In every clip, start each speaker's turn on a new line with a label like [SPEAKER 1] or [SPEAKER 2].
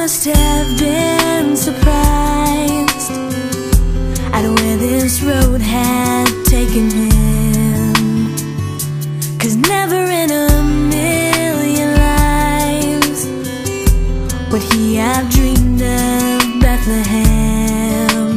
[SPEAKER 1] must have been surprised at where this road had taken him, 'cause never in a million lives would he have dreamed of Bethlehem.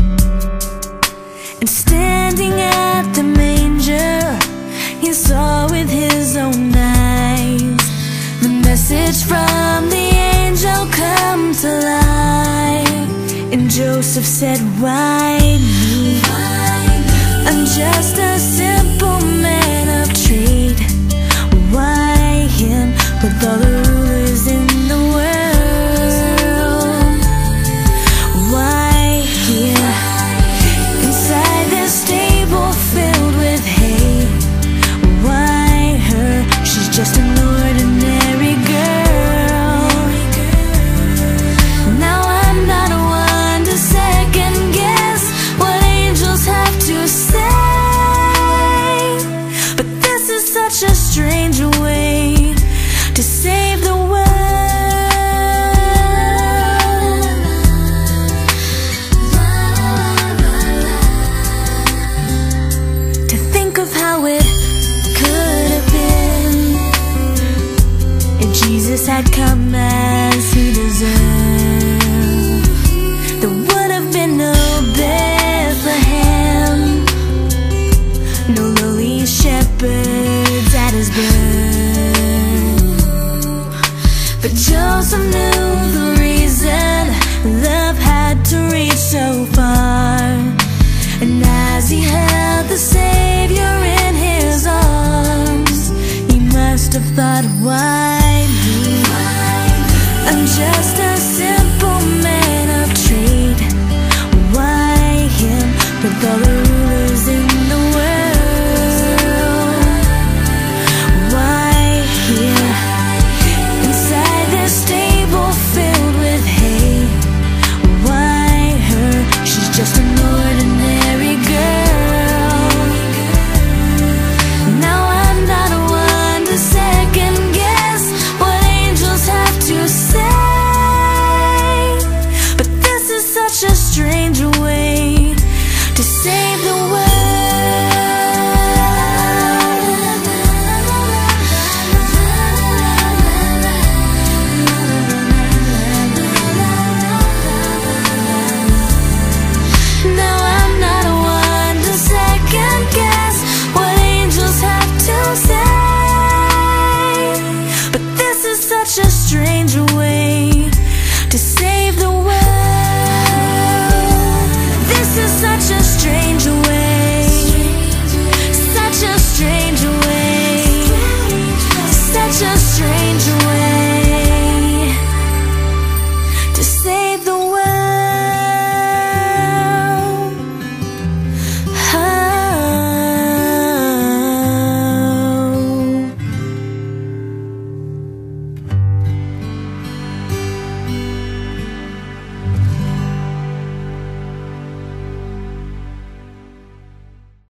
[SPEAKER 1] And standing at the manger, he saw with his own eyes the message from the angel come to life. And Joseph said, why me? I'm just a simple man of trade. Why him with all the rulers in the world? Why here inside this stable filled with hay? Why her? She's just an ordinary girl. Now I'm not one to second guess what angels have to say, but this is such a strange way to save the world. To think of how it could have been if Jesus had come as he deserved. There would have been no Bethlehem, no lowly shepherds at his birth. But Joseph knew the reason love had to reach so far. And as he held the Savior in his arms, he must have thought, why me? I'm just a simple man of trade. Why him with all the rulers in the world? Why here inside this stable filled with hay? Why her? She's just an ordinary girl. Now I'm not one to second guess what angels have to say, but this is such a strange way to save